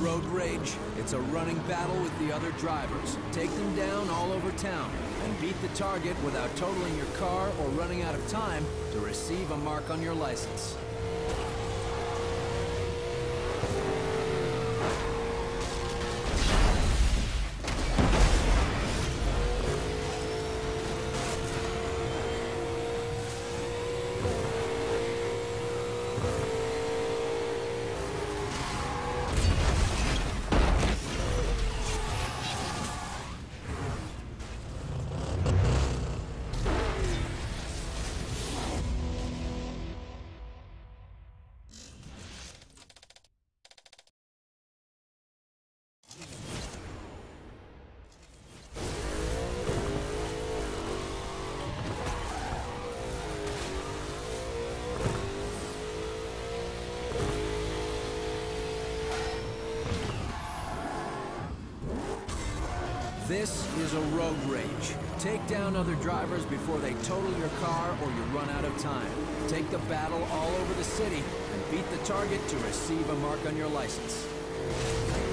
Road Rage? It's a running battle with the other drivers. Take them down all over town, and beat the target without totaling your car or running out of time to receive a mark on your license. This is a road rage. Take down other drivers before they total your car or you run out of time. Take the battle all over the city and beat the target to receive a mark on your license.